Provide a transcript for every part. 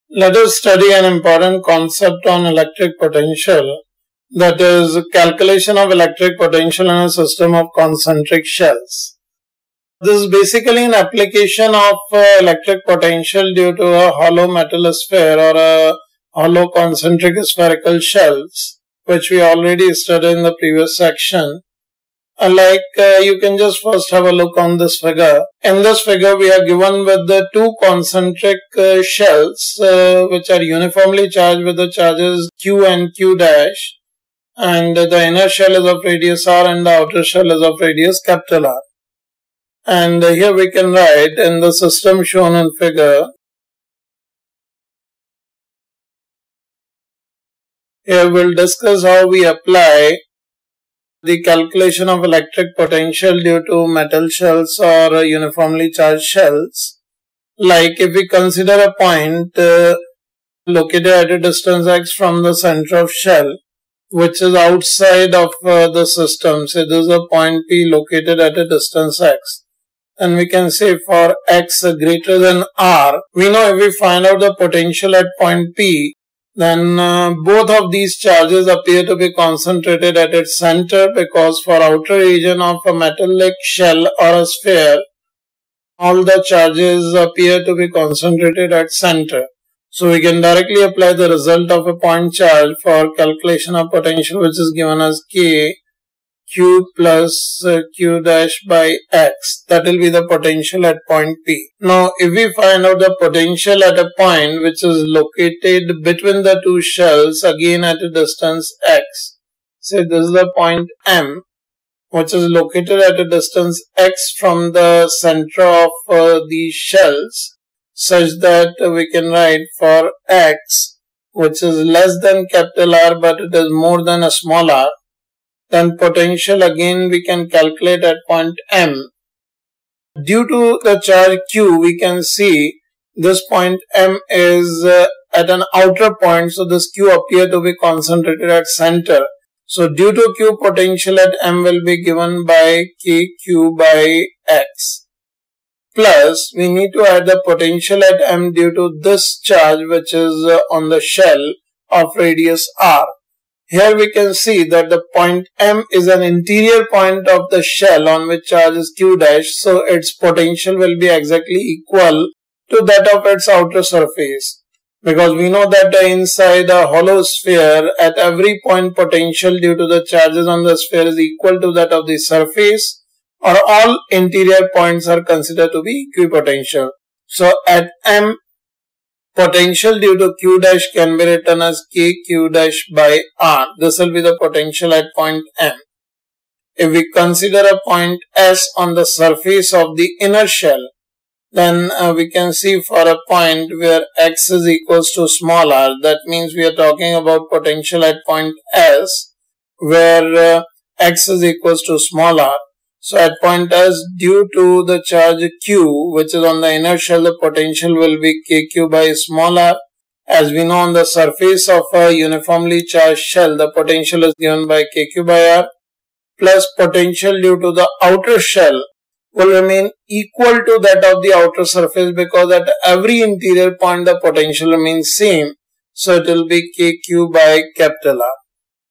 Let us study an important concept on electric potential, that is, calculation of electric potential in a system of concentric shells. This is basically an application of electric potential due to a hollow metal sphere or a hollow concentric spherical shells, which we already studied in the previous section. You can just first have a look on this figure. In this figure, we are given with the two concentric shells which are uniformly charged with the charges Q and Q dash, and the inner shell is of radius R and the outer shell is of radius capital R. And here we can write in the system shown in figure. Here we'll discuss how we apply the calculation of electric potential due to metal shells or uniformly charged shells. Like if we consider a point located at a distance x from the center of shell, which is outside of the system. Say this is a point P located at a distance x. And we can say for x greater than R, we know if we find out the potential at point P, then both of these charges appear to be concentrated at its center, because for outer region of a metallic shell or a sphere, all the charges appear to be concentrated at center. So we can directly apply the result of a point charge for calculation of potential, which is given as K Q plus Q dash by X. That will be the potential at point P. Now, if we find out the potential at a point which is located between the two shells, again at a distance X. Say this is the point M, which is located at a distance X from the center of these shells, such that we can write for X, which is less than capital R but it is more than a small r. Then potential again we can calculate at point M. Due to the charge Q, we can see this point M is at an outer point, so this Q appear to be concentrated at center. So due to Q, potential at M will be given by KQ by X. Plus, we need to add the potential at M due to this charge which is on the shell of radius R. Here we can see that the point M is an interior point of the shell on which charge is Q dash, so its potential will be exactly equal to that of its outer surface. Because we know that inside a hollow sphere, at every point potential due to the charges on the sphere is equal to that of the surface, or all interior points are considered to be equipotential. So at M, potential due to Q dash can be written as KQ dash by R. This will be the potential at point M. If we consider a point S on the surface of the inner shell, then we can see for a point where X is equals to small r, that means we are talking about potential at point S, where X is equals to small r. So at point S, due to the charge Q, which is on the inner shell, the potential will be KQ by small r. As we know, on the surface of a uniformly charged shell, the potential is given by KQ by R, plus potential due to the outer shell will remain equal to that of the outer surface, because at every interior point the potential remains same. So it will be KQ by capital R.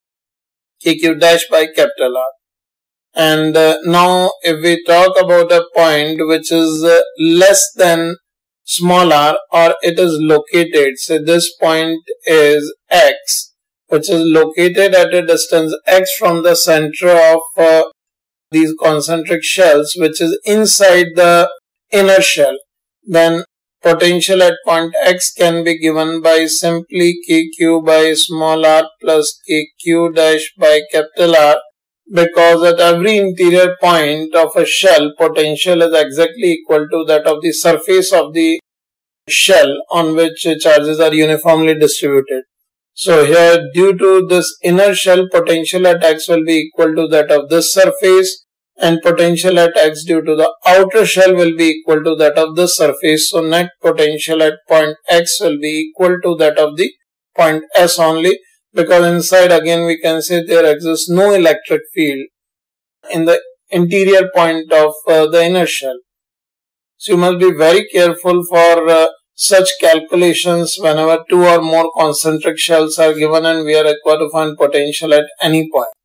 KQ dash by capital R. And now if we talk about a point which is less than small r, or it is located, say this point is X, which is located at a distance X from the center of these concentric shells, which is inside the inner shell, then potential at point X can be given by simply KQ by small r plus KQ dash by capital R, because at every interior point of a shell, potential is exactly equal to that of the surface of the shell on which charges are uniformly distributed. So here, due to this inner shell, potential at X will be equal to that of this surface, and potential at X due to the outer shell will be equal to that of this surface. So net potential at point X will be equal to that of the point S only, because inside again we can say there exists no electric field in the interior point of the inner shell. So you must be very careful for such calculations whenever two or more concentric shells are given and we are required to find potential at any point.